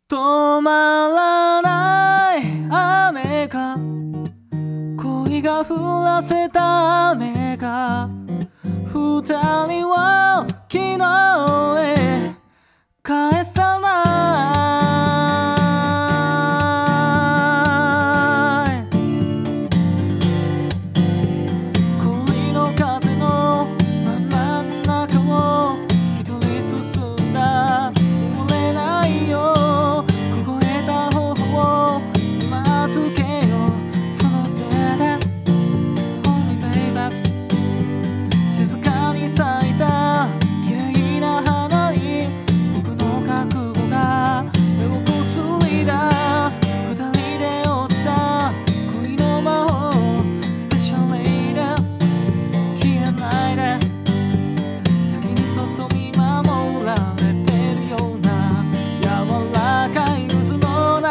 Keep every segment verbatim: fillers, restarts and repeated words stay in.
止まらない雨が、恋が降らせた雨が、二人を昨日へ返さない。恋の風の真ん中を一人進んだ。溺れないよ、凍えた頬を今づけよう、その手で Hold me baby。 静かに咲いた綺麗な花に僕の覚悟が目をこすり出す。二人で落ちた恋の魔法、スペシャルレイで消えないで。月にそっと見守られてるような柔らかい渦の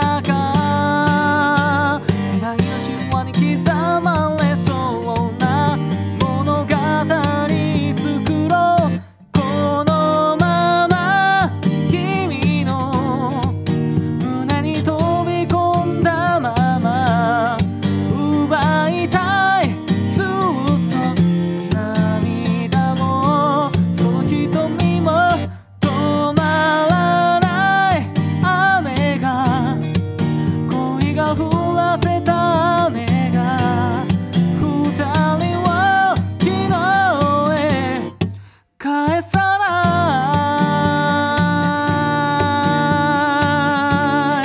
中、未来の神話に刻まれそうな物語作ろう。このまま君の胸に飛び込んだまま奪いたい、ずっと涙もその瞳も。止まらない雨が、恋が降らせた雨が、二人を昨日へ返さない。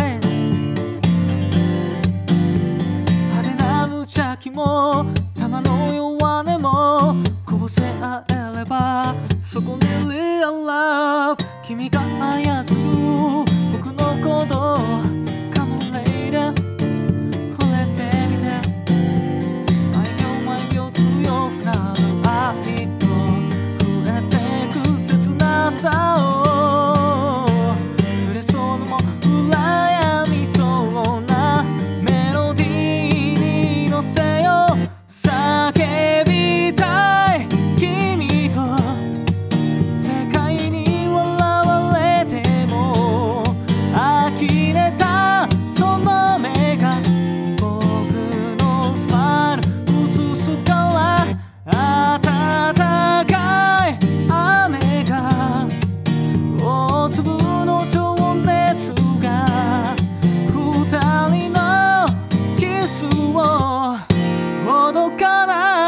派手な無邪気も玉の弱音もこぼせ合えれば、そこに Real Love。 君が操る僕のことをカモレイで触れてみて。毎秒毎秒強くなる愛と触れてく切なさを、触れそうのも羨みそうなメロディーに乗せよう。叫びたい君と、世界に笑われても呆れたその目が僕のスマイル映すから。暖かい雨が、大粒の情熱が、二人のキスをほどか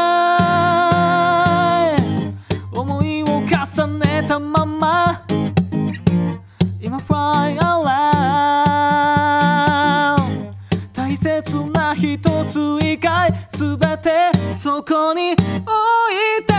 ない。思いを重ねたまま今 Fly around。 大切な一つ以外全てそこに置いて